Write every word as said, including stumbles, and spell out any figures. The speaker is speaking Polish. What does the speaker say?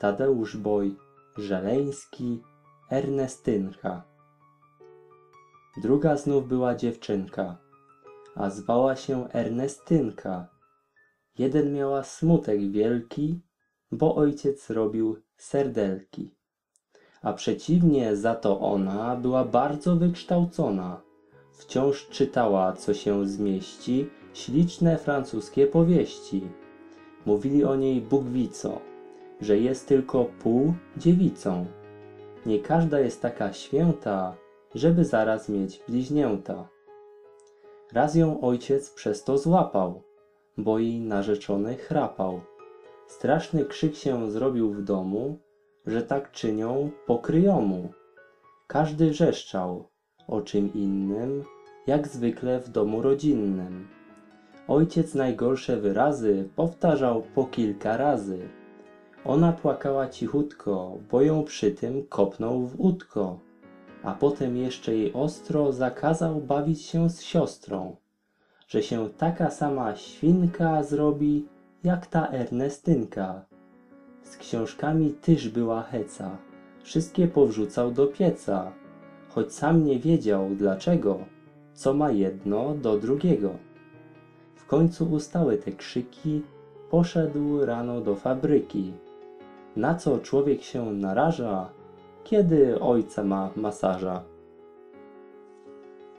Tadeusz Boj, Żeleński, Ernestynka. Druga znów była dziewczynka, a zwała się Ernestynka. Jeden miała smutek wielki, bo ojciec robił serdelki. A przeciwnie za to ona była bardzo wykształcona. Wciąż czytała, co się zmieści, śliczne francuskie powieści. Mówili o niej Bóg wie co, że jest tylko pół dziewicą. Nie każda jest taka święta, żeby zaraz mieć bliźnięta. Raz ją ojciec przez to złapał, bo jej narzeczony chrapał. Straszny krzyk się zrobił w domu, że tak czynią pokryjomu. Każdy wrzeszczał o czym innym, jak zwykle w domu rodzinnym. Ojciec najgorsze wyrazy powtarzał po kilka razy. Ona płakała cichutko, bo ją przy tym kopnął w udko, a potem jeszcze jej ostro zakazał bawić się z siostrą, że się taka sama świnka zrobi, jak ta Ernestynka. Z książkami tyż była heca, wszystkie powrzucał do pieca, choć sam nie wiedział dlaczego, co ma jedno do drugiego. W końcu ustały te krzyki, poszedł rano do fabryki. Na co człowiek się naraża, kiedy ojca ma masaża?